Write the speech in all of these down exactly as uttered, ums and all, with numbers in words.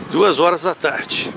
Duas horas da tarde.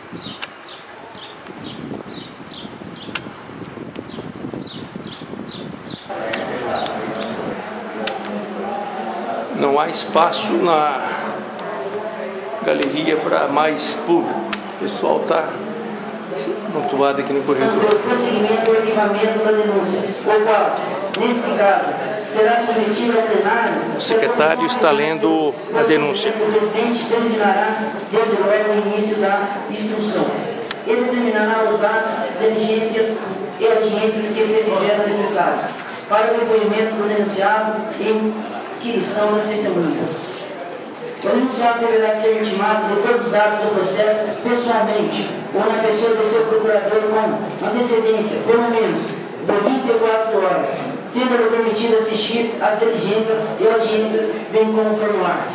Não há espaço na galeria para mais público. O pessoal está amontoado aqui no corredor. Prosseguimento do arquivamento da denúncia, o qual, neste caso, será submetido ao plenário. O secretário está lendo a denúncia. O presidente designará desde logo o início da instrução. Ele determinará os atos, diligências e audiências que se fizeram necessários para o depoimento do denunciado e inquirição das testemunhas. O denunciado deverá ser intimado de todos os atos do processo pessoalmente ou na pessoa de seu procurador com antecedência, pelo menos, de vinte e quatro horas, sendo permitido assistir às diligências e audiências, bem como o formulário.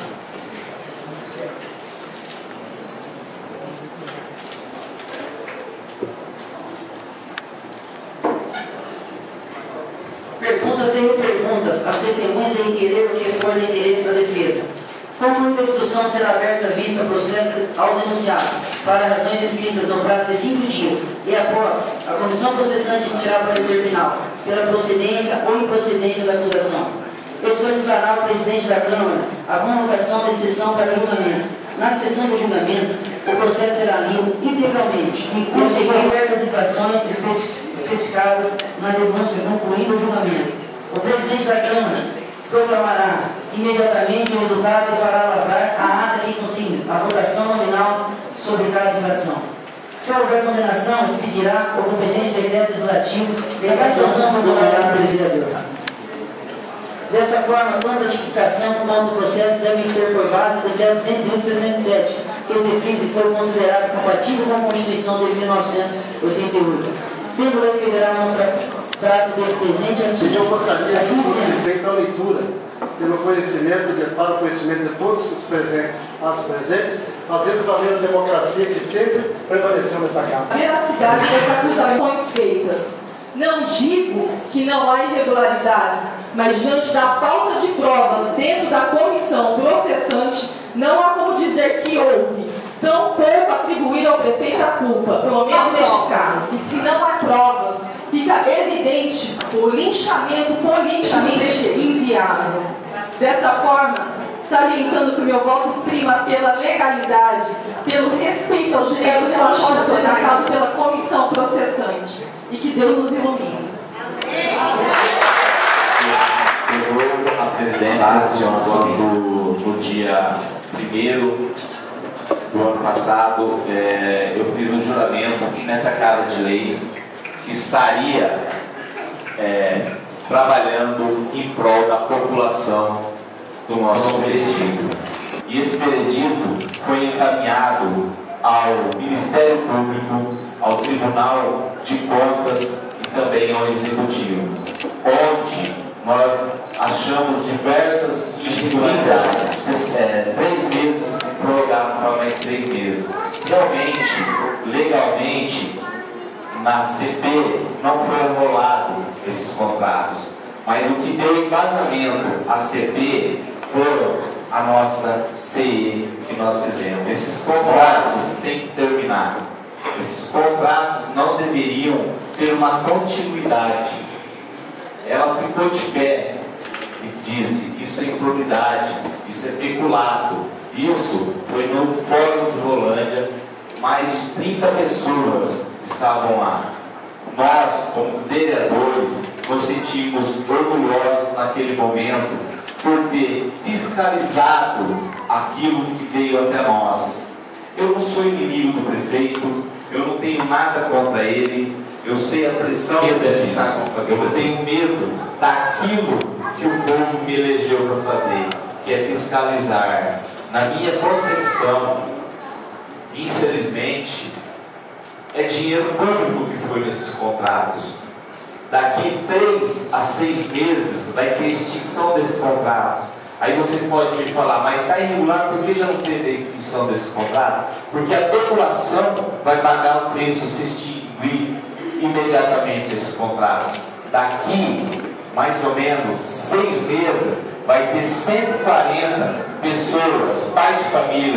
Perguntas e reperguntas às testemunhas e requerer o que for de interesse da defesa. Concluída a instrução, será aberta a vista processo ao denunciado, para razões escritas no prazo de cinco dias, e após, a comissão processante emitirá parecer final, pela procedência ou improcedência da acusação. E solicitará ao presidente da Câmara a convocação de sessão para julgamento. Na sessão de julgamento, o processo será lido integralmente, e seguir as infrações especificadas na denúncia, concluído o julgamento. O presidente da Câmara proclamará imediatamente o resultado e fará lavrar a ata que consigne a votação nominal sobre cada infração. Se houver condenação, expedirá o competente decreto legislativo de cassação do honorário do vereador. Dessa forma, quanto à tipificação quanto ao processo devem ser por base do decreto duzentos e vinte, sessenta e sete, que se fez e foi considerado compatível com a Constituição de mil novecentos e oitenta e oito. Sendo a lei federal não trato de presente a eu gostaria assim de sendo feita a leitura pelo conhecimento de, para o conhecimento de todos os presentes, as presentes, fazendo valer a democracia que sempre prevaleceu nessa casa. A veracidade das acusações feitas. Não digo que não há irregularidades, mas diante da falta de provas dentro da comissão processante, não há como dizer que houve. Tampouco atribuir ao prefeito a culpa, pelo menos neste caso. E se não há provas, fica evidente o linchamento politicamente inviável. Desta forma, salientando que o meu voto prima pela legalidade, pelo respeito aos direitos constitucionais pela comissão processante. E que Deus nos ilumine. Pegou a presidência quando no dia primeiro do ano passado, é, eu fiz um juramento aqui nessa Casa de Lei que estaria é, trabalhando em prol da população do nosso município. E esse veredito foi encaminhado ao Ministério Público, ao Tribunal de Contas e também ao Executivo, onde nós achamos diversas irregularidades, é, três meses prorrogados para mais três meses. Realmente, legalmente, na C P não foi anulado esses contratos, mas o que deu embasamento à C P foram a nossa C E que nós fizemos. Esses contratos têm que terminar. Esses contratos não deveriam ter uma continuidade. Ela ficou de pé e disse: isso é improbidade, isso é peculato. Isso foi no Fórum de Rolândia, mais de trinta pessoas estavam lá. Nós, como vereadores, nos sentimos orgulhosos naquele momento por ter fiscalizado aquilo que veio até nós. Eu não sou inimigo do prefeito, eu não tenho nada contra ele, eu sei a pressão que deve estar contra ele, eu tenho medo daquilo que o povo me elegeu para fazer, que é fiscalizar. Na minha concepção, infelizmente, é dinheiro público que foi nesses contratos. Daqui três a seis meses vai ter extinção desses contratos. Aí vocês podem me falar, mas está irregular, por que já não teve a extinção desse contrato? Porque a população vai pagar o preço se extinguir imediatamente esses contratos. Daqui, mais ou menos, seis meses, vai ter cento e quarenta pessoas, pais de família,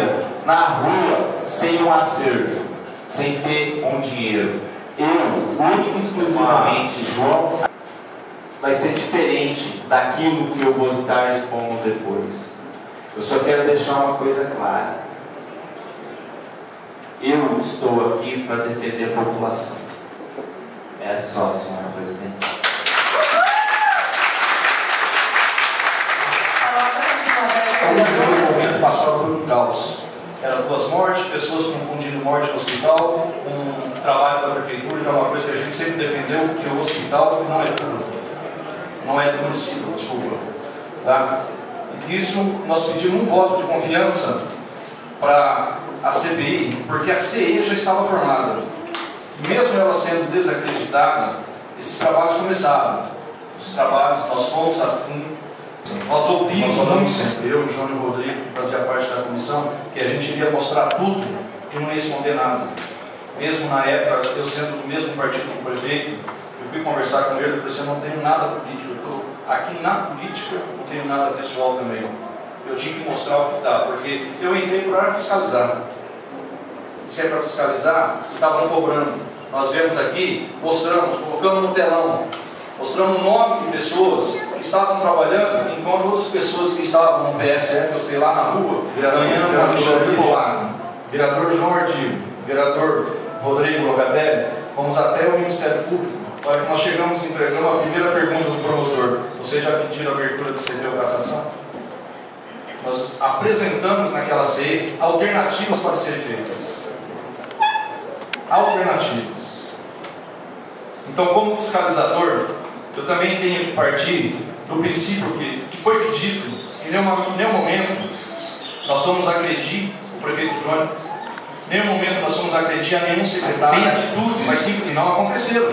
na rua sem um acerto, sem ter um dinheiro. Eu, único e exclusivamente, João, vai ser diferente daquilo que eu vou estar expondo depois. Eu só quero deixar uma coisa clara. Eu estou aqui para defender a população. É só, senhora presidente. O momento passado por um caos. Eram duas mortes, pessoas confundindo morte no hospital com um trabalho da prefeitura, que é uma coisa que a gente sempre defendeu, que o hospital não é público, não é do município, desculpa. Tá? E disso nós pedimos um voto de confiança para a C B I, porque a C E já estava formada. Mesmo ela sendo desacreditada, esses trabalhos começaram. Esses trabalhos, nós fomos a fundo. Nós ouvimos muito, eu, João e o Rodrigo, que fazia parte da comissão, que a gente iria mostrar tudo e não ia esconder nada. Mesmo na época, eu sendo do mesmo partido que o prefeito, eu fui conversar com ele e falei assim, eu não tenho nada político, eu estou aqui na política, não tenho nada pessoal também. Eu tinha que mostrar o que está, porque eu entrei para fiscalizar. Se é para fiscalizar, e estavam cobrando. Nós viemos aqui, mostramos, colocamos no telão, mostrando o nome de pessoas que estavam trabalhando, enquanto outras pessoas que estavam no P S F, eu sei lá na rua, ganhando a Alexandre Polano, vereador João Artigo, vereador Rodrigo Locatelli, fomos até o Ministério Público. Na hora que nós chegamos e entregamos a primeira pergunta do promotor, vocês já pediram a abertura de C P ou cassação? Nós apresentamos naquela C E alternativas para serem feitas. Alternativas. Então, como fiscalizador, eu também tenho que partir do princípio que, que foi pedido, em nenhum, em nenhum momento nós somos agredir o prefeito Johnny, em nenhum momento nós somos agredir a nenhum secretário. Tem atitudes, mas sim que não aconteceram.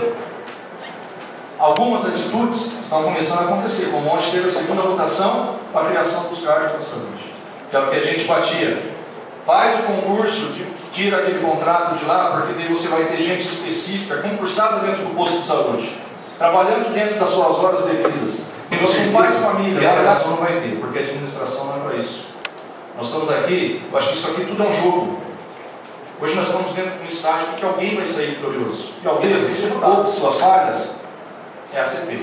Algumas atitudes estão começando a acontecer, como ontem teve a segunda votação para a criação dos cargos da saúde, que é o que a gente batia. Faz o concurso, de, tira aquele contrato de lá, porque daí você vai ter gente específica, concursada dentro do posto de saúde, trabalhando dentro das suas horas devidas. E você não faz família, a avaliação não vai ter, porque a administração não é para isso. Nós estamos aqui, eu acho que isso aqui tudo é um jogo. Hoje nós estamos dentro de um estágio que alguém vai sair vitorioso. E alguém, às vezes, ouve suas falhas, é a C P.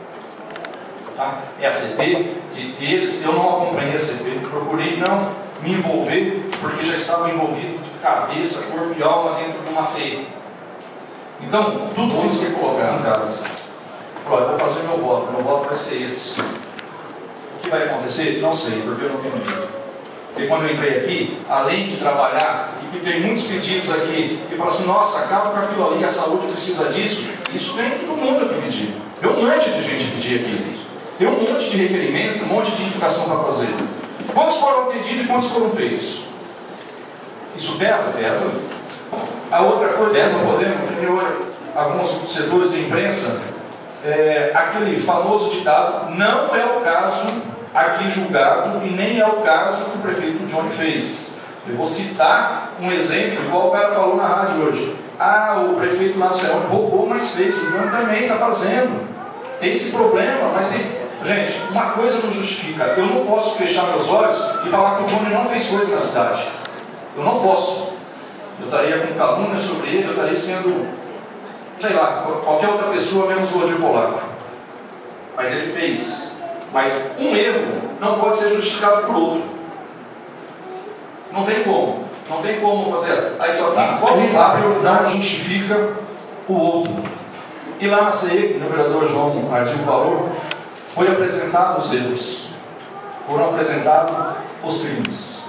Tá? É a C P, que, que eles, eu não acompanhei a C P, procurei não me envolver, porque já estava envolvido de cabeça, corpo e alma dentro de uma C E. Então, tudo tem que ser colocado em casa. Olha, eu vou fazer meu voto, meu voto vai ser esse. O que vai acontecer? Não sei, porque eu não tenho medo. Porque quando eu entrei aqui, além de trabalhar, e tem muitos pedidos aqui, que falam assim, nossa, acaba com aquilo ali, a saúde precisa disso. Isso vem todo mundo aqui pedir. Tem um monte de gente pedir aqui. Tem um monte de requerimento, um monte de indicação para fazer. Quantos foram pedidos e quantos foram feitos? Isso pesa? Pesa. A outra coisa que nós podemos, primeiro, alguns setores de imprensa, é, aquele famoso ditado, não é o caso aqui julgado e nem é o caso que o prefeito Johnny fez. Eu vou citar um exemplo, igual o cara falou na rádio hoje. Ah, o prefeito lá no céu roubou, mas fez. O Johnny também está fazendo. Tem esse problema, mas tem... Gente, uma coisa não justifica. Eu não posso fechar meus olhos e falar que o Johnny não fez coisa na cidade. Eu não posso. Eu estaria com calúnia sobre ele, eu estaria sendo, sei lá, qualquer outra pessoa menos o Odir Polaco. Mas ele fez. Mas um erro não pode ser justificado por outro. Não tem como. Não tem como fazer. Aí só que qualquer Fábio não justifica o outro. E lá na C E, que o vereador João Artigo falou, foi apresentado os erros. Foram apresentados os crimes.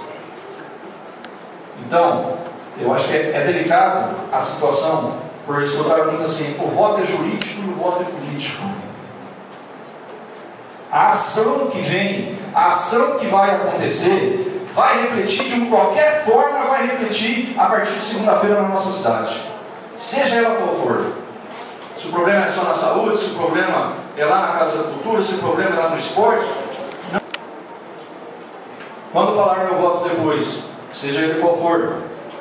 Então, eu acho que é, é delicado a situação, por isso que eu estava perguntando assim, o voto é jurídico e o voto é político. A ação que vem, a ação que vai acontecer, vai refletir de qualquer forma, vai refletir a partir de segunda-feira na nossa cidade. Seja ela qual for. Se o problema é só na saúde, se o problema é lá na Casa da Cultura, se o problema é lá no esporte. Não. Quando falar meu voto depois, seja ele qual for,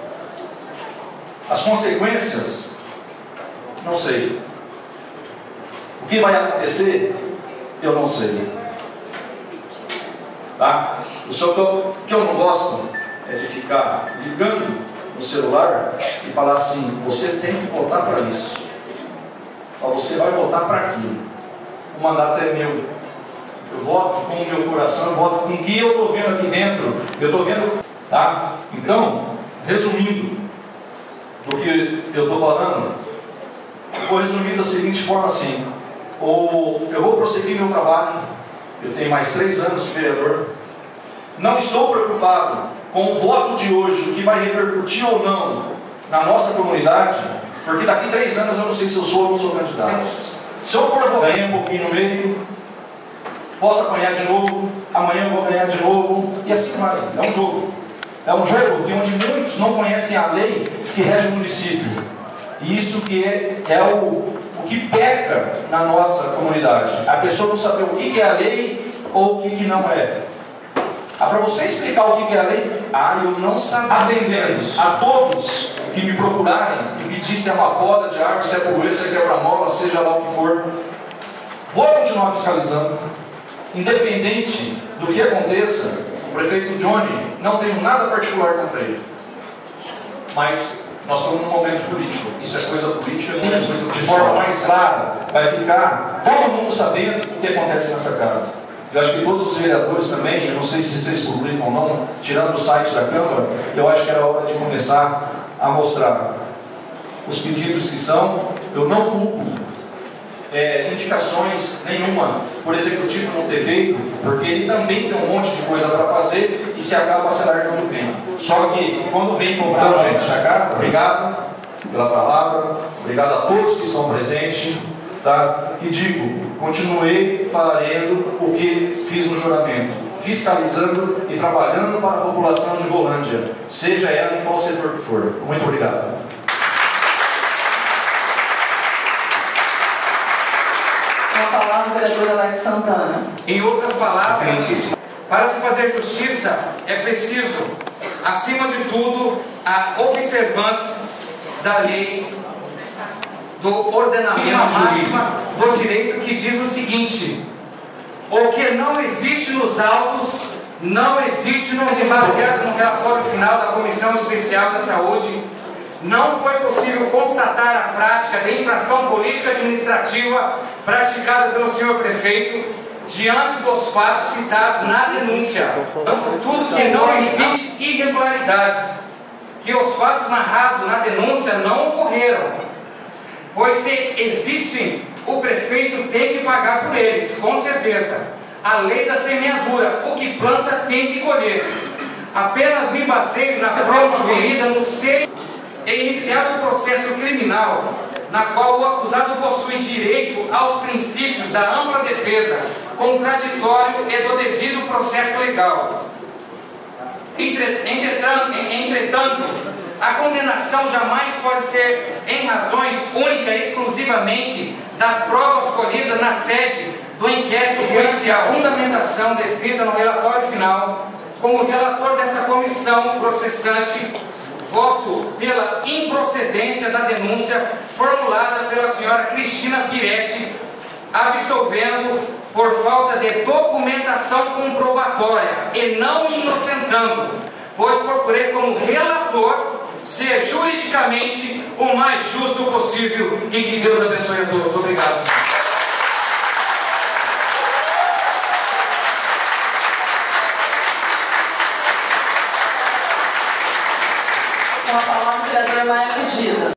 as consequências, não sei. O que vai acontecer, eu não sei. Tá? O que eu, que eu não gosto é de ficar ligando no celular e falar assim, você tem que votar para isso. Ou você vai votar para aquilo. O mandato é meu. Eu voto com o meu coração, eu voto com o que eu estou vendo aqui dentro. Eu estou vendo, tá? Então, resumindo do que eu estou falando, eu vou resumir da seguinte forma assim. Ou eu vou prosseguir meu trabalho, eu tenho mais três anos de vereador. Não estou preocupado com o voto de hoje, o que vai repercutir ou não na nossa comunidade, porque daqui a três anos eu não sei se eu sou ou não sou candidato. Se eu for votar um pouquinho no meio, posso apanhar de novo, amanhã eu vou ganhar de novo, e assim vai. É um jogo. É um jogo onde muitos não conhecem a lei que rege o município. E isso que é, é o, o que peca na nossa comunidade. A pessoa não saber o que é a lei ou o que não é. Ah, para você explicar o que é a lei, ah, eu não sabia. Atendendo a todos que me procurarem e me dizem se é uma poda de árvore, se é poeira, se é quebra-mola, seja lá o que for, vou continuar fiscalizando, independente do que aconteça. O prefeito Johnny, não tenho nada particular contra ele, mas nós estamos num momento político. Isso é coisa política, não é coisa de forma mais clara. Vai ficar todo mundo sabendo o que acontece nessa casa. Eu acho que todos os vereadores também, eu não sei se vocês publicam ou não, tirando o site da Câmara, eu acho que era hora de começar a mostrar os pedidos que são. Eu não culpo é, indicações nenhuma por executivo não ter feito, porque ele também tem um monte de coisa para fazer e se acaba acelerando o tempo. Só que quando vem cobrar a gente da casa, obrigado pela palavra, obrigado a todos que estão presentes. Tá? E digo, continuei fazendo o que fiz no juramento, fiscalizando e trabalhando para a população de Rolândia, seja ela em qual setor que for. Muito obrigado. Com a palavra, o vereador Alex Santana. Em outras palavras, para se fazer justiça é preciso, acima de tudo, a observância da lei do ordenamento jurídico do direito, que diz o seguinte: o que não existe nos autos não existe no baseado no relatório final da Comissão Especial da Saúde. Não foi possível constatar a prática de infração política administrativa praticada pelo senhor prefeito diante dos fatos citados na denúncia. Tudo que não existe irregularidades, que os fatos narrados na denúncia não ocorreram. Pois se existem, o prefeito tem que pagar por eles, com certeza. A lei da semeadura, o que planta tem que colher. Apenas me baseio na prova colhida no ser é iniciado o processo criminal, na qual o acusado possui direito aos princípios da ampla defesa, contraditório e do devido processo legal. Entretanto, entretanto a condenação jamais pode ser em razões única e exclusivamente das provas colhidas na sede do inquérito policial. A fundamentação descrita no relatório final, como relator dessa comissão processante, voto pela improcedência da denúncia formulada pela senhora Cristina Piretti, absolvendo por falta de documentação comprobatória e não inocentando, pois procurei como relator ser juridicamente o mais justo possível, e que Deus abençoe a todos. Obrigado. Com a palavra, o vereador Maia Pedido.